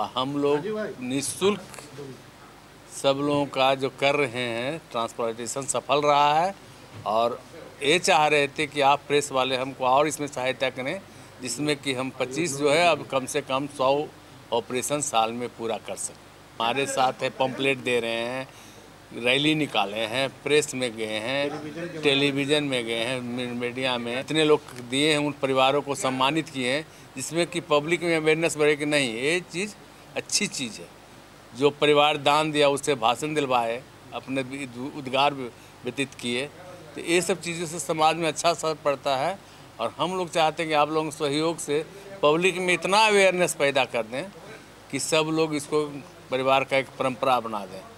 हम लोग निःशुल्क सब लोगों का जो कर रहे हैं ट्रांसपोर्टेशन सफल रहा है। और ये चाह रहे थे कि आप प्रेस वाले हमको और इसमें सहायता करें, जिसमें कि हम 25 जो है अब कम से कम 100 ऑपरेशन साल में पूरा कर सकें। हमारे साथ है, पंपलेट दे रहे हैं, रैली निकाले हैं, प्रेस में गए हैं, टेलीविज़न में गए हैं, मीडिया में इतने लोग दिए हैं, उन परिवारों को सम्मानित किए हैं, जिसमें कि पब्लिक में अवेयरनेस बढ़े कि नहीं ये चीज़ अच्छी चीज़ है। जो परिवार दान दिया उससे भाषण दिलवाए, अपने उद्गार व्यतीत किए, तो ये सब चीज़ों से समाज में अच्छा असर पड़ता है। और हम लोग चाहते हैं कि आप लोगों के सहयोग से पब्लिक में इतना अवेयरनेस पैदा कर दें कि सब लोग इसको परिवार का एक परंपरा बना दें।